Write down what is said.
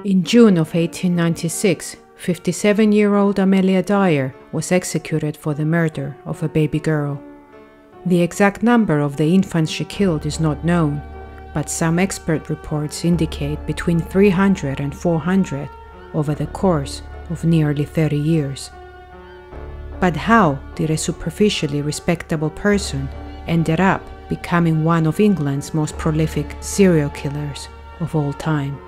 In June of 1896, 57-year-old Amelia Dyer was executed for the murder of a baby girl. The exact number of the infants she killed is not known, but some expert reports indicate between 300 and 400 over the course of nearly 30 years. But how did a superficially respectable person ended up becoming one of England's most prolific serial killers of all time?